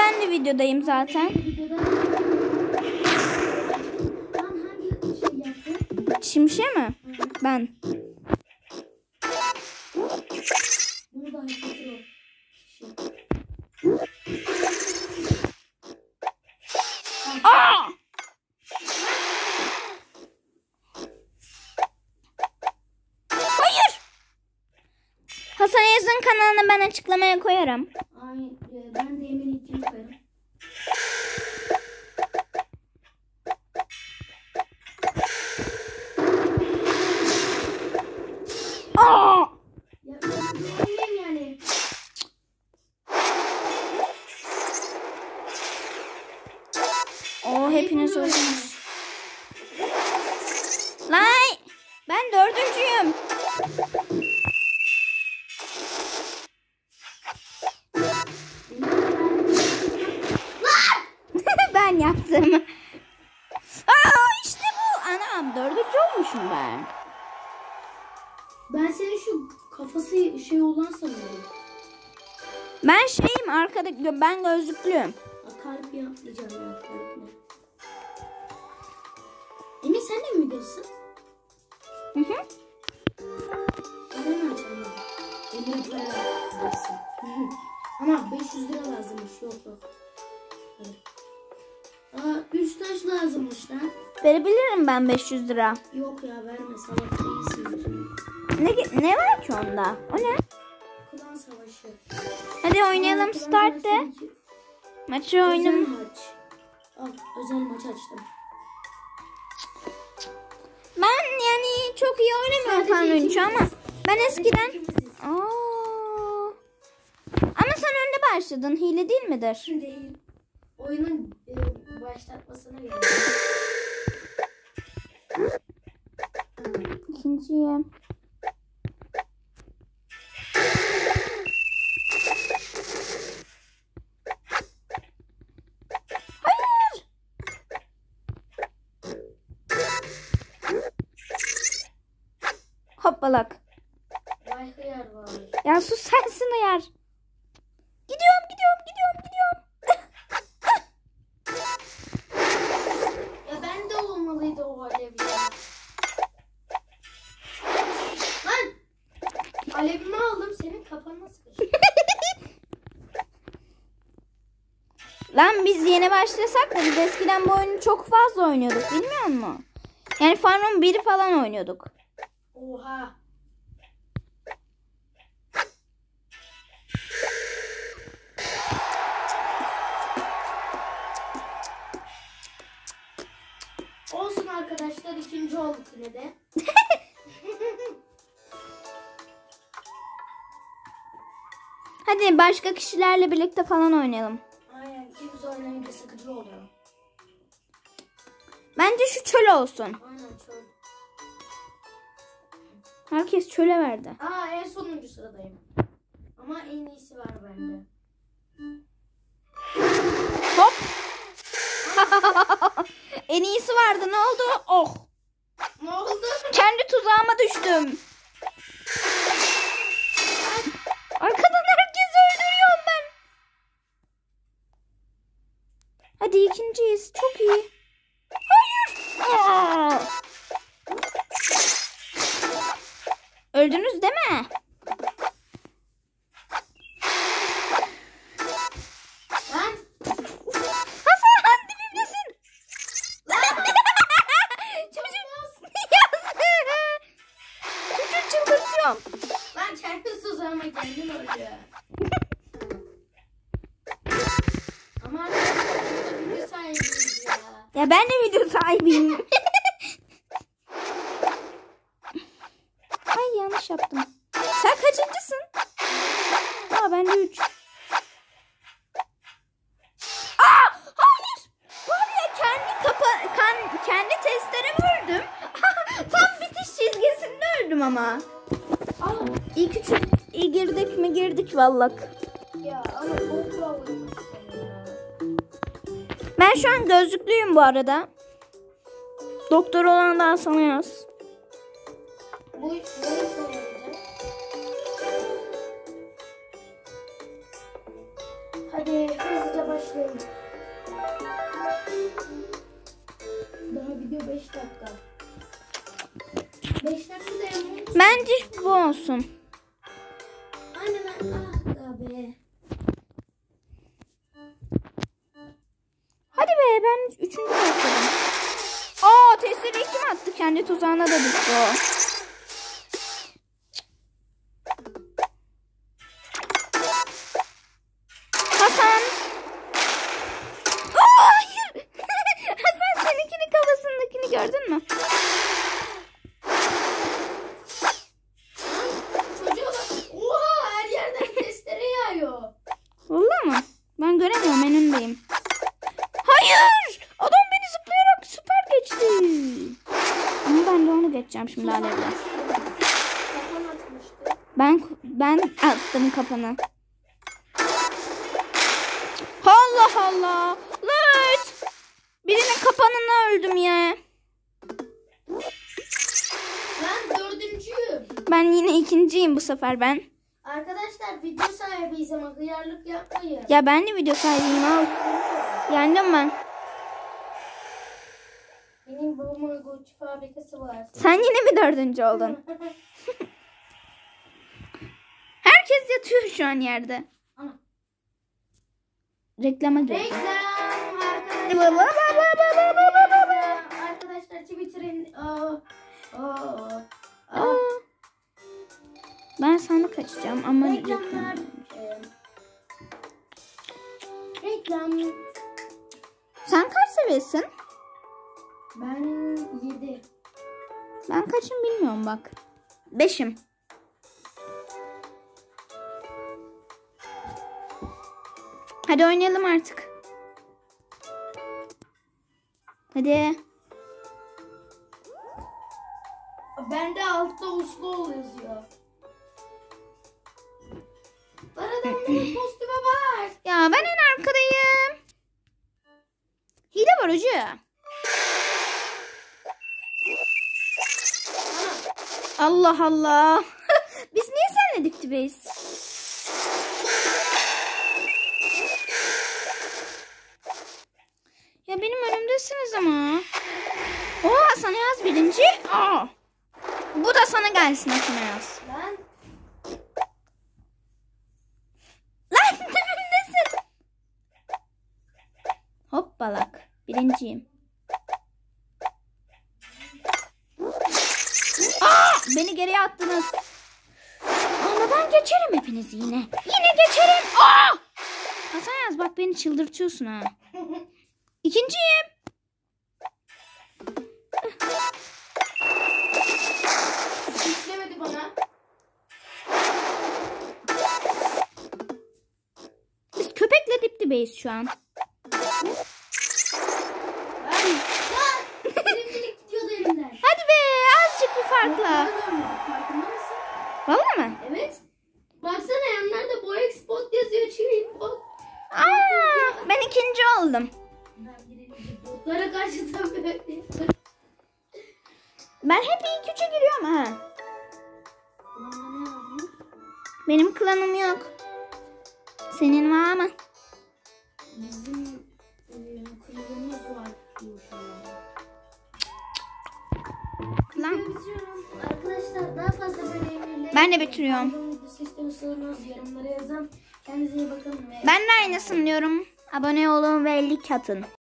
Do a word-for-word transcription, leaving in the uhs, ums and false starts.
ben de videodayım zaten. Şimşe mi? Ben. Aa! Hayır. Hasan Yaz'ın kanalını ben açıklamaya koyarım. Ay, ben de Emir için koyarım. Aa! Ya ben yani. O hepiniz oldunuz. Lay! Ben dördüncüyüm. Ben yaptım. Aa, işte bu. Anam dördüncü olmuşum ben. Ben senin şu kafası şey olan sanıyorum. Ben şeyim arkada, ben gözlüklüyüm. Kalp yapmayacağım ya, kalple. Emir sen de mi videosun? Hı hı. Ben açalım. Emir'e para versin. Ama beş yüz lira lazımmış. Yok yok. Evet. Aa, üç taş lazımmış lan. Verebilirim ben beş yüz lira. Yok ya, verme, salak değilsin. Ne, ne var ki onda? O ne? Klan savaşı. Hadi oynayalım, start de. Maçı oynayalım. Özel maç. Al, özel maç açtım. Ben yani çok iyi oynamıyorum Fanrunç'u ama ben eskiden... Aa. Ama sen önde başladın. Hile değil midir? Değil. Oyunun e, başlatmasına göre. İkinciyim. Hayır. Hoppalak. Vay hıyar var. Ya sus, sensin hıyar. Gidiyorum, gidiyorum, gidiyorum, gidiyorum. Ya ben de olmalıydı o alev ya. Lan! Alevimi aldım, senin kafana sıkıştı. Lan biz yeni başlasak da biz eskiden bu oyunu çok fazla oynuyorduk, bilmiyor musun? Yani Farm'ın biri falan oynuyorduk. Oha! Olsun arkadaşlar, ikinci olduk yine de. Hadi başka kişilerle birlikte falan oynayalım. Aynen, ikimiz oynayınca sıkıcı oluyor. Bence şu çöl olsun. Aynen, çöl. Herkes çöle verdi. Aa, en sonuncu sıradayım. Ama en iyisi var bende. Hop. En iyisi vardı, ne oldu? Oh. Ne oldu? Kendi tuzağıma düştüm. Arkadan herkesi öldürüyorum ben. Hadi ikinciyiz. Çok iyi. Hayır. Aa. Öldünüz değil mi? Lan! Hasan dibimdesin. Çocuk Çocuk çıldırtıyorum. Ben kendi tuzağıma kendim öldü. Ama arkadaşlar video sahibiyiz ya. Ya ben de video sahibiyim. Ay yanlış yaptım. Sen kaçıncısın? Aa ben de üç. Aa hayır. Var ya kendi kapa kan kendi testlerimi öldüm. Tam bitiş çizgisinde öldüm ama. Aa, İyi küçük iyi girdik mi girdik vallahi. ya ama çok zorlamışsın ya. Ben şu an gözlüklüyüm bu arada. Doktor olan daha sana yaz. Bu iş ne işe yarayacak? Hadi hızlıca başlayalım. Daha video beş dakika. beş dakikada yapalım. Bence bu olsun. Aynen ah abi. Hadi be, ben üçüncü başladım. Aa, testereyi kim attı? Kendi tuzağına da düştü o. Hasan. Aa, hayır. Hasan, seninkini kafasındakini gördün mü? Çocuğa bak. Oha, her yerden testere yağıyor. Vallahi mı? Ben göremiyorum, en öndeyim. Hayır! Adam beni zıplayarak süper geçti. Ama ben de onu geçeceğim şimdi alevle. Kafam atmıştı. Ben ben attım kapanı. Allah Allah. Lut. Birinin kapanına öldüm ya. Ben dördüncüyüm. Ben yine ikinciyim bu sefer ben. Arkadaşlar video sahibiyiz ama hıyarlık yapmayın. Ya ben de video sahibiyim al. Yendim ben. Benim babamın Gucci fabrikası var. Sen yine mi dördüncü oldun? Herkes yatıyor şu an yerde. Ana. Reklama gir. Reklam arkadaşlar. Arkadaşlar Twitter'ın aa, aa, aa. Aa. Ben sandık açacağım ama Reklamlar. e, Reklam. Sen kaç seviyesin? Ben yedi. Ben kaçım bilmiyorum bak. Beşim. Hadi oynayalım artık. Hadi. Bende altta uslu ol yazıyor. Aradan bir postuma bak. Ya ben en arkadayım. Hile var hoca. Allah Allah. Biz niye seninle dip dibeyiz? Ya benim önümdesiniz ama. Oo, Hasan Yaz birinci. Aa. Bu da sana gelsin Hasan Yaz. Lan. Lan dibimdesin. Hoppalak. Birinciyim. Aa, beni geriye attınız. Ama ben geçerim hepinizi yine. Yine geçerim. Aa! Hasan Yaz bak, beni çıldırtıyorsun ha. İkinciyim. İşlemedi bana. Biz köpekle dip dibeyiz şu an. Ay, lan. Birincilik gidiyordu elimden. Hadi be, azıcık bir farkla. Farkında mısın? Vallahi mı? Evet. Baksana yanlarda boy spot yazıyor. Çivi bot. Aa, ben ikinci oldum. Ben birinci botlara karşı da böyle. Ben hep ilk üçe giriyorum ha. Kulağına ne yazdın? Benim klanım yok. Senin var mı? Bizim e, kulübümüz var. Klan. Bitiriyorum. Arkadaşlar daha fazla böyle emirleri... Ben de bitiriyorum. Videosu istiyorsanız yorumlara yazın. Kendinize iyi bakın ve... Ben de aynısını diyorum. Abone olun ve like atın.